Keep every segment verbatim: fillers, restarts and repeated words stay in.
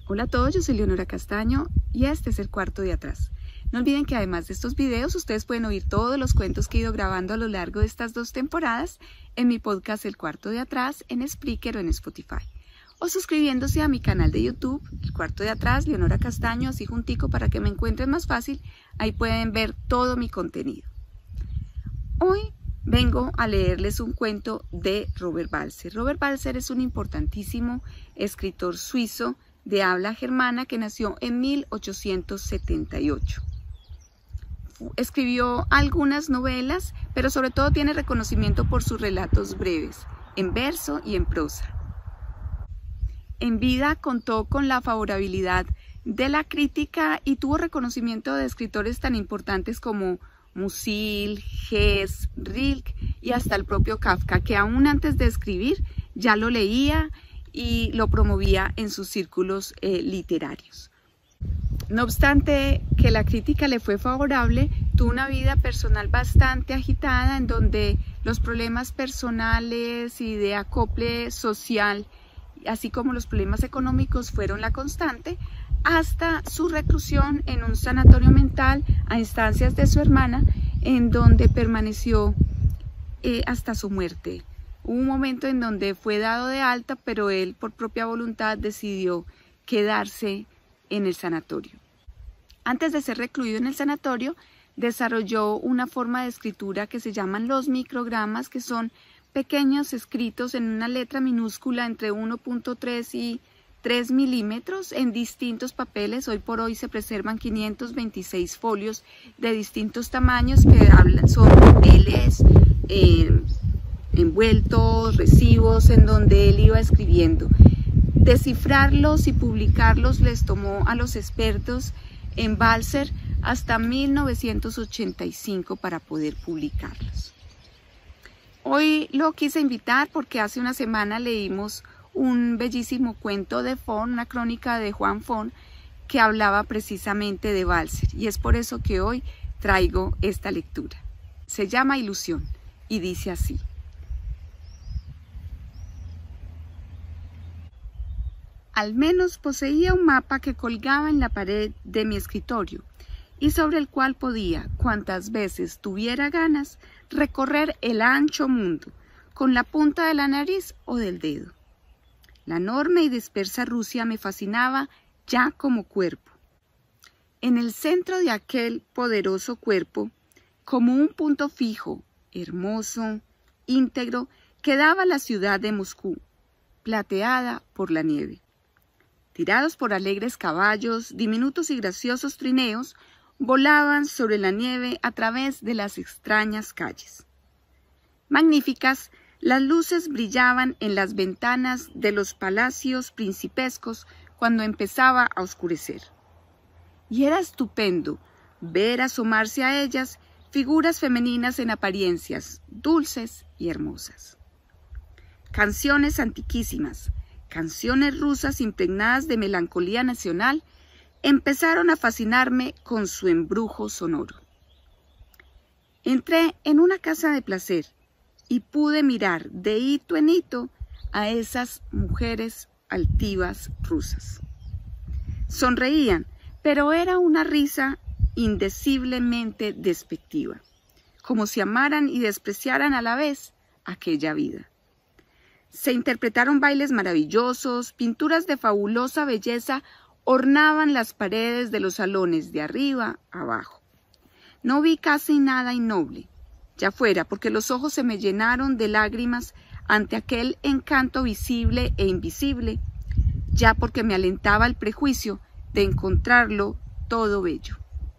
Hola a todos, yo soy Leonora Castaño y este es el cuarto de atrás. No olviden que además de estos videos, ustedes pueden oír todos los cuentos que he ido grabando a lo largo de estas dos temporadas en mi podcast El Cuarto de Atrás, en Spreaker o en Spotify. O suscribiéndose a mi canal de YouTube, El Cuarto de Atrás, Leonora Castaño, así juntico para que me encuentren más fácil. Ahí pueden ver todo mi contenido. Hoy vengo a leerles un cuento de Robert Walser. Robert Walser es un importantísimo escritor suizo de habla germana que nació en mil ochocientos setenta y ocho. Escribió algunas novelas, pero sobre todo tiene reconocimiento por sus relatos breves, en verso y en prosa. En vida contó con la favorabilidad de la crítica y tuvo reconocimiento de escritores tan importantes como Musil, Hess, Rilke y hasta el propio Kafka, que aún antes de escribir ya lo leía y lo promovía en sus círculos eh, literarios. No obstante que la crítica le fue favorable, tuvo una vida personal bastante agitada en donde los problemas personales y de acople social, así como los problemas económicos, fueron la constante, hasta su reclusión en un sanatorio mental a instancias de su hermana, en donde permaneció eh, hasta su muerte. Hubo un momento en donde fue dado de alta, pero él por propia voluntad decidió quedarse en el sanatorio. Antes de ser recluido en el sanatorio, desarrolló una forma de escritura que se llaman los microgramas, que son pequeños escritos en una letra minúscula entre uno punto tres y tres milímetros en distintos papeles. Hoy por hoy se preservan quinientos veintiséis folios de distintos tamaños que hablan sobre papeles, eh, envueltos, recibos, en donde él iba escribiendo. Descifrarlos y publicarlos les tomó a los expertos en Walser hasta mil novecientos ochenta y cinco para poder publicarlos. Hoy lo quise invitar porque hace una semana leímos un bellísimo cuento de Fon, una crónica de Juan Fon, que hablaba precisamente de Walser, y es por eso que hoy traigo esta lectura. Se llama Ilusión y dice así. Al menos poseía un mapa que colgaba en la pared de mi escritorio y sobre el cual podía, cuantas veces tuviera ganas, recorrer el ancho mundo con la punta de la nariz o del dedo. La enorme y dispersa Rusia me fascinaba ya como cuerpo. En el centro de aquel poderoso cuerpo, como un punto fijo, hermoso, íntegro, quedaba la ciudad de Moscú, plateada por la nieve. Tirados por alegres caballos, diminutos y graciosos trineos, volaban sobre la nieve a través de las extrañas calles. Magníficas, las luces brillaban en las ventanas de los palacios principescos cuando empezaba a oscurecer. Y era estupendo ver asomarse a ellas figuras femeninas en apariencias dulces y hermosas. Canciones antiquísimas, canciones rusas impregnadas de melancolía nacional, empezaron a fascinarme con su embrujo sonoro. Entré en una casa de placer y pude mirar de hito en hito a esas mujeres altivas rusas. Sonreían, pero era una risa indeciblemente despectiva, como si amaran y despreciaran a la vez aquella vida. Se interpretaron bailes maravillosos, pinturas de fabulosa belleza ornaban las paredes de los salones de arriba a abajo. No vi casi nada innoble, ya fuera porque los ojos se me llenaron de lágrimas ante aquel encanto visible e invisible, ya porque me alentaba el prejuicio de encontrarlo todo bello.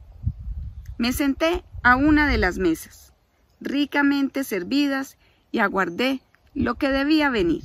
Me senté a una de las mesas, ricamente servidas, y aguardé lo que debía venir.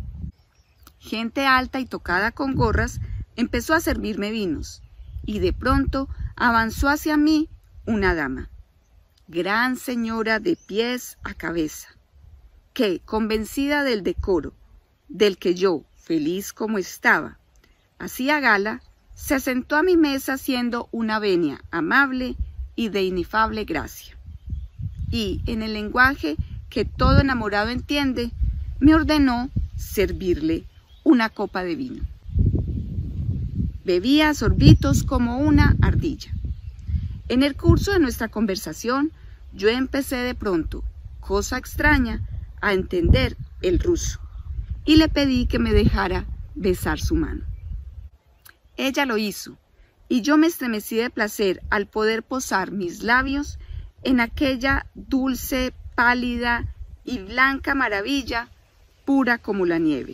Gente alta y tocada con gorras empezó a servirme vinos, y de pronto avanzó hacia mí una dama, gran señora de pies a cabeza, que, convencida del decoro, del que yo, feliz como estaba, hacía gala, se sentó a mi mesa siendo una venia amable y de inefable gracia. Y, en el lenguaje que todo enamorado entiende, me ordenó servirle una copa de vino. Bebía sorbitos como una ardilla. En el curso de nuestra conversación, yo empecé de pronto, cosa extraña, a entender el ruso y le pedí que me dejara besar su mano. Ella lo hizo y yo me estremecí de placer al poder posar mis labios en aquella dulce, pálida y blanca maravilla, pura como la nieve.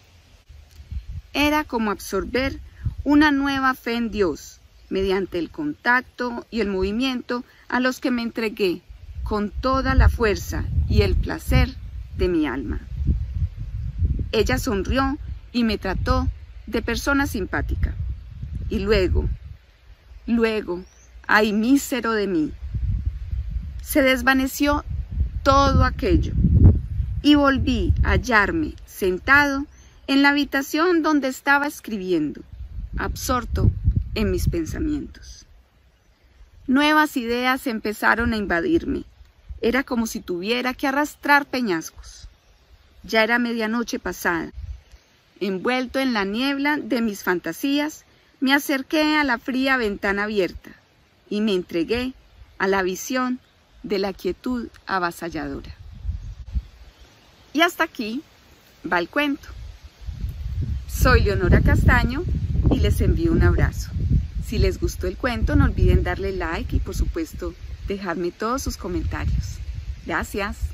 Era como absorber una nueva fe en Dios, mediante el contacto y el movimiento a los que me entregué con toda la fuerza y el placer de mi alma. Ella sonrió y me trató de persona simpática. Y luego, luego, ay mísero de mí, se desvaneció todo aquello y volví a hallarme sentado en la habitación donde estaba escribiendo, absorto en mis pensamientos. Nuevas ideas empezaron a invadirme. Era como si tuviera que arrastrar peñascos. Ya era medianoche pasada. Envuelto en la niebla de mis fantasías, me acerqué a la fría ventana abierta y me entregué a la visión de la quietud avasalladora. Y hasta aquí va el cuento. Soy Leonora Castaño y les envío un abrazo. Si les gustó el cuento, no olviden darle like y por supuesto dejarme todos sus comentarios. Gracias.